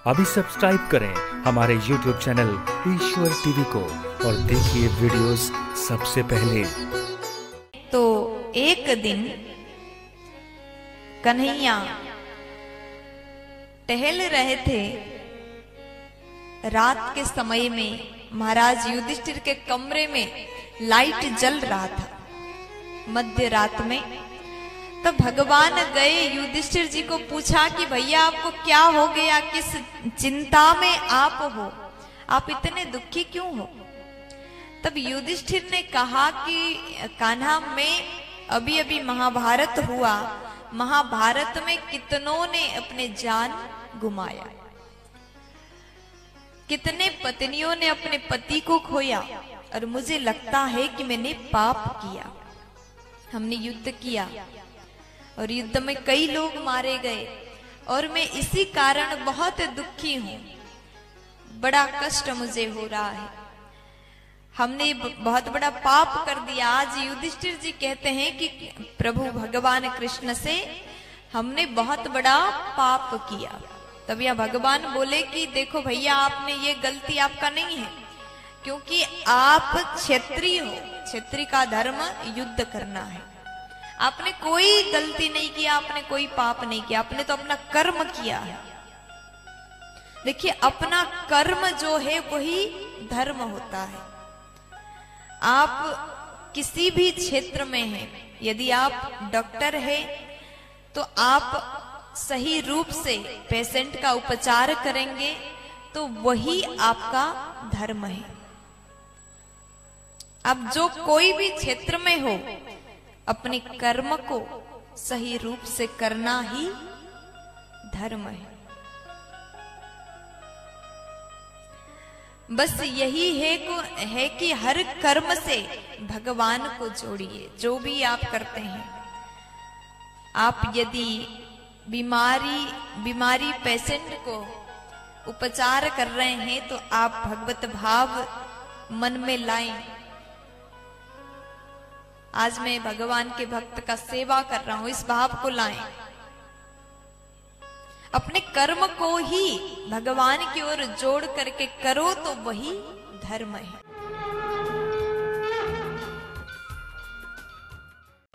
अभी सब्सक्राइब करें हमारे YouTube चैनल ईश्वर टीवी को और देखिए वीडियोस सबसे पहले। तो एक दिन कन्हैया टहल रहे थे। रात के समय में महाराज युधिष्ठिर के कमरे में लाइट जल रहा था मध्य रात में। तो भगवान गए, युधिष्ठिर जी को पूछा कि भैया आपको क्या हो गया, किस चिंता में आप हो, आप इतने दुखी क्यों हो। तब युधिष्ठिर ने कहा कि कान्हा, मैं अभी अभी महाभारत हुआ, महाभारत में कितनों ने अपने जान गुमाया, कितने पत्नियों ने अपने पति को खोया, और मुझे लगता है कि मैंने पाप किया। हमने युद्ध किया और युद्ध में कई लोग मारे गए और मैं इसी कारण बहुत दुखी हूं, बड़ा कष्ट मुझे हो रहा है। हमने बहुत बड़ा पाप कर दिया। आज युधिष्ठिर जी कहते हैं कि प्रभु भगवान कृष्ण से हमने बहुत बड़ा पाप किया। तब यह भगवान बोले कि देखो भैया, आपने ये गलती आपका नहीं है, क्योंकि आप क्षत्रिय हो, क्षत्रिय का धर्म युद्ध करना है। आपने कोई गलती नहीं किया, आपने कोई पाप नहीं किया, आपने तो अपना कर्म किया है। देखिए, अपना कर्म जो है वही धर्म होता है। आप किसी भी क्षेत्र में हैं, यदि आप डॉक्टर हैं तो आप सही रूप से पेशेंट का उपचार करेंगे तो वही आपका धर्म है। अब जो कोई भी क्षेत्र में हो, अपने कर्म को सही रूप से करना ही धर्म है। बस यही है कि हर कर्म से भगवान को जोड़िए। जो भी आप करते हैं, आप यदि बीमारी पेशेंट को उपचार कर रहे हैं तो आप भगवत भाव मन में लाएं। आज मैं भगवान के भक्त का सेवा कर रहा हूं, इस भाव को लाएं। अपने कर्म को ही भगवान की ओर जोड़ करके करो तो वही धर्म है।